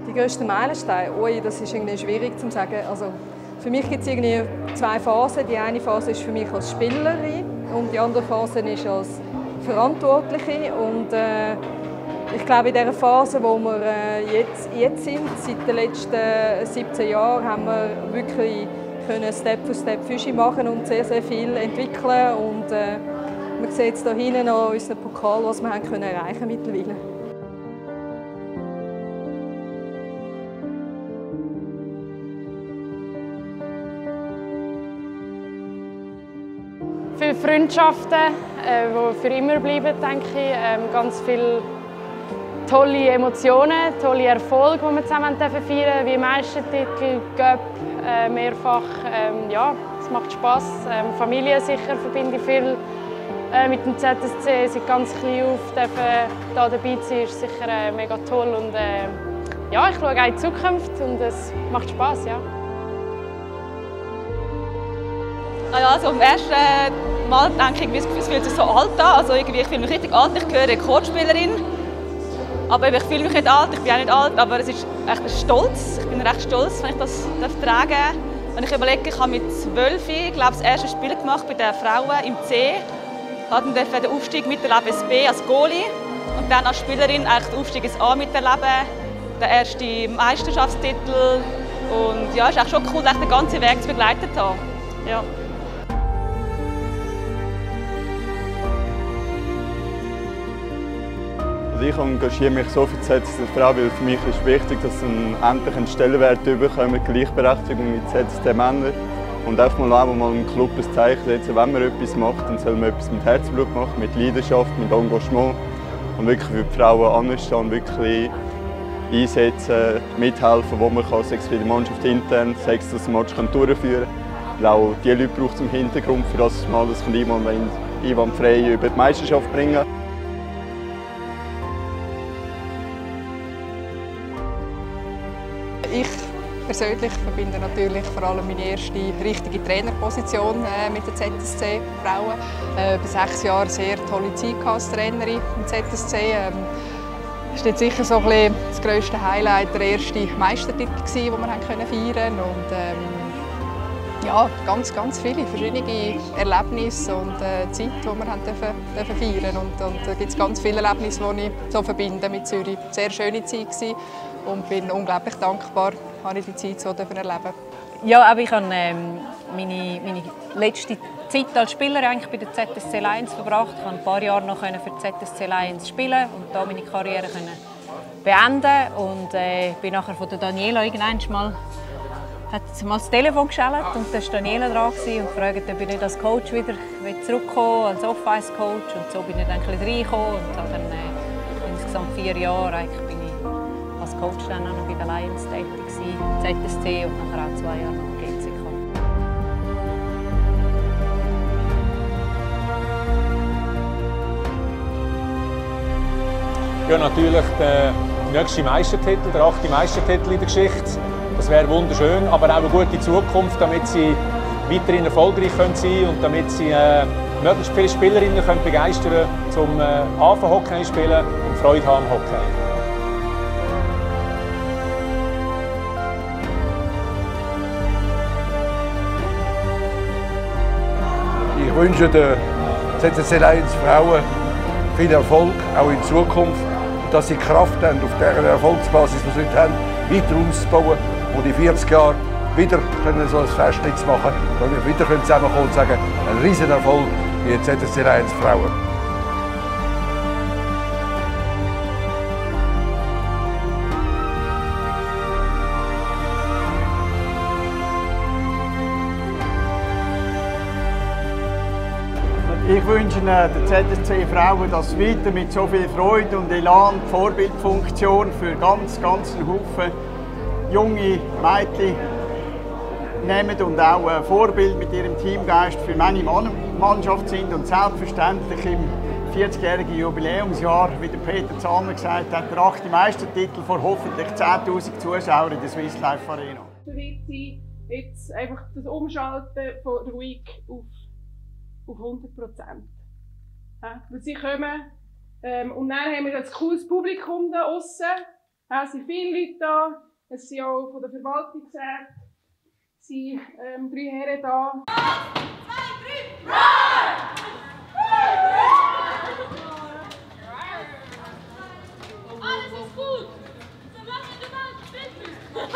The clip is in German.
Die grössten Meilensteine? Ui, das ist irgendwie schwierig zu sagen. Also, für mich gibt es irgendwie zwei Phasen. Die eine Phase ist für mich als Spielerin und die andere Phase ist als Verantwortliche. Und ich glaube, in dieser Phase, wo wir jetzt sind, seit den letzten 17 Jahren, haben wir wirklich Step für Step Fische machen und sehr, sehr viel entwickeln. Und man sieht jetzt hier hinten noch unseren Pokal, was wir haben erreichen mittlerweile. Viele Freundschaften, die für immer bleiben, denke ich. Ganz viele tolle Emotionen, tolle Erfolge, die wir zusammen feiern dürfen, wie Meistertitel, Cup, mehrfach. Ja, es macht Spass. Familie sicher verbinde ich viel mit dem ZSC. Seit ganz klein auf hier dabei zu sein, ist sicher mega toll. Und, ja, ich schaue auch in die Zukunft und es macht Spass. Ja. Also am ersten Mal denke ich, es fühlt sich so alt an. Also irgendwie, ich fühle mich richtig alt, ich gehöre Rekordspielerin. Aber ich fühle mich nicht alt, ich bin auch nicht alt, aber es ist echt ein Stolz. Ich bin recht stolz, wenn ich das tragen darf. Wenn ich überlege, ich habe mit 12 das erste Spiel gemacht bei den Frauen im C. Ich habe dann den Aufstieg miterleben ins B als Goalie und dann als Spielerin den Aufstieg ins A miterleben, den ersten Meisterschaftstitel. Und ja, es ist schon cool, den ganzen Weg zu begleitet zu haben. Ja. Ich engagiere mich so für die ZSC Frau, weil für mich ist wichtig, dass endlich einen Stellenwert bekommen, Gleichberechtigung mit ZSC Männern. Und einfach mal einem Club ein Zeichen setzen, wenn man etwas macht, dann soll man etwas mit Herzblut machen, mit Leidenschaft, mit Engagement. Und wirklich für die Frauen anstehen und wirklich einsetzen, mithelfen, wo man kann, sei es für die Mannschaft intern, sei es, dass man ein Match durchführen kann. Auch diese Leute braucht es im Hintergrund, für das mal das einwandfrei über die Meisterschaft bringen. Ich persönlich verbinde natürlich vor allem meine erste richtige Trainerposition mit der ZSC Frauen. Über 6 Jahre sehr tolle Zeit als Trainerin im ZSC. Das war sicher so ein bisschen das grösste Highlight, der erste Meistertitel, den wir feiern konnten. Und ja, ganz viele verschiedene Erlebnisse und Zeit, die wir dürfen feiern. Und da gibt es ganz viele Erlebnisse, die ich so verbinde mit Zürich. Sehr schöne Zeit gewesen. Und bin unglaublich dankbar, dass ich die Zeit so erleben. Ja, aber ich habe meine letzte Zeit als Spieler eigentlich bei der ZSC Lions verbracht. Ich konnte ein paar Jahre noch für die ZSC Lions spielen und da meine Karriere beenden. Und bin nachher von der Daniela irgendwann mal das Telefon geschellt und da war Daniela dran und fragte, ob ich nicht als Coach wieder zurückkommen als Off-Ice-Coach. Und so bin ich dann ein bisschen reingekommen und habe dann insgesamt 4 Jahre als Coach dann auch noch bei den Lions tätig gewesen, ZSC und nachher auch 2 Jahre noch GCK. Ja, natürlich der nächste Meistertitel, der 8. Meistertitel in der Geschichte. Das wäre wunderschön, aber auch eine gute Zukunft, damit sie weiterhin erfolgreich sein können und damit sie möglichst viele Spielerinnen begeistern können, zum Anfangen Hockey spielen und Freude haben am Hockey. Ich wünsche den ZSC Lions Frauen viel Erfolg, auch in Zukunft, dass sie Kraft haben, auf dieser Erfolgsbasis, die sie heute haben, weiter auszubauen und in 40 Jahren wieder so ein Fest zu machen, und wir wieder zusammenkommen und sagen, ein riesen Erfolg wie die ZSC Lions Frauen. Ich wünsche der ZSC Frauen, dass weiter mit so viel Freude und Elan die Vorbildfunktion für ganz einen Haufen junge Mädchen nehmen und auch ein Vorbild mit ihrem Teamgeist für meine Mannschaft sind und selbstverständlich im 40-jährigen Jubiläumsjahr, wie der Peter Zahner gesagt hat, der 8. Meistertitel vor hoffentlich 10'000 Zuschauern in der Swiss Life Arena. Wird sie jetzt einfach das Umschalten von der Week auf 100%. Ja, weil sie kommen und dann haben wir ein cooles Publikum da aussen. Es sind viele Leute da, es sind auch von der Verwaltungsräte, es sind 3 Herren da. 1, 2, 3, alles ist gut! Solange du mal gespielt bist!